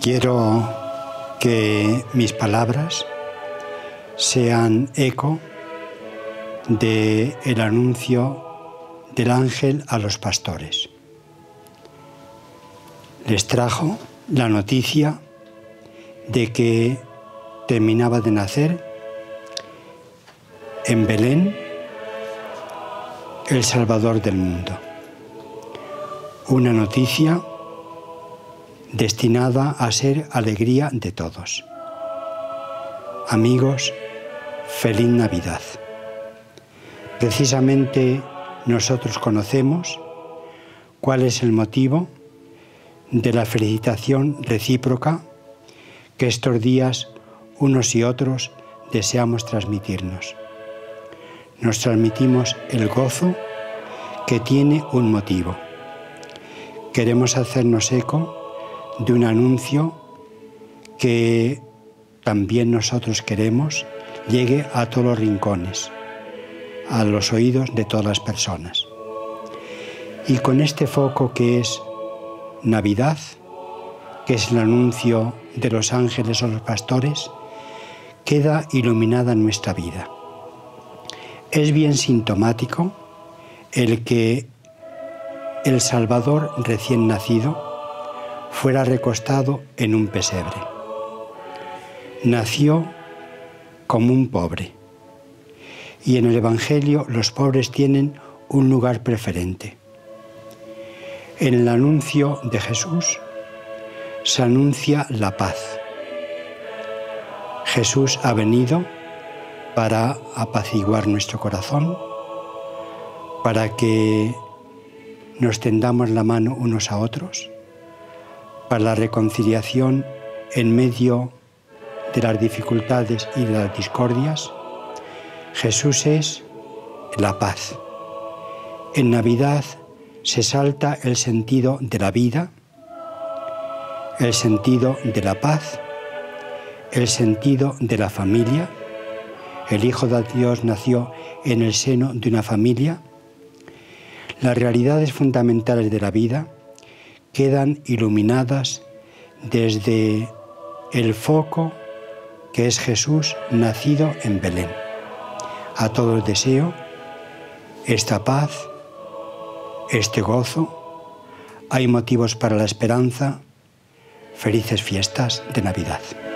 Quiero que mis palabras sean eco del anuncio del ángel a los pastores. Les trajo la noticia de que terminaba de nacer en Belén el Salvador del mundo. Una noticia destinada a ser alegría de todos. Amigos, feliz Navidad. Precisamente nosotros conocemos cuál es el motivo de la felicitación recíproca que estos días unos y otros deseamos transmitirnos. Nos transmitimos el gozo que tiene un motivo. Queremos hacernos eco de un anuncio que también nosotros queremos llegue a todos los rincones, a los oídos de todas las personas. Y con este foco que es Navidad, que es el anuncio de los ángeles a los pastores, queda iluminada nuestra vida. Es bien sintomático el que el Salvador recién nacido fuera recostado en un pesebre. Nació como un pobre. Y en el Evangelio los pobres tienen un lugar preferente. En el anuncio de Jesús se anuncia la paz. Jesús ha venido para apaciguar nuestro corazón, para que nos tendamos la mano unos a otros, para la reconciliación en medio de las dificultades y de las discordias. Jesús es la paz. En Navidad se salta el sentido de la vida, el sentido de la paz, el sentido de la familia. El Hijo de Dios nació en el seno de una familia. Las realidades fundamentales de la vida quedan iluminadas desde el foco que es Jesús nacido en Belén. A todos deseo esta paz, este gozo. Hay motivos para la esperanza. Felices fiestas de Navidad.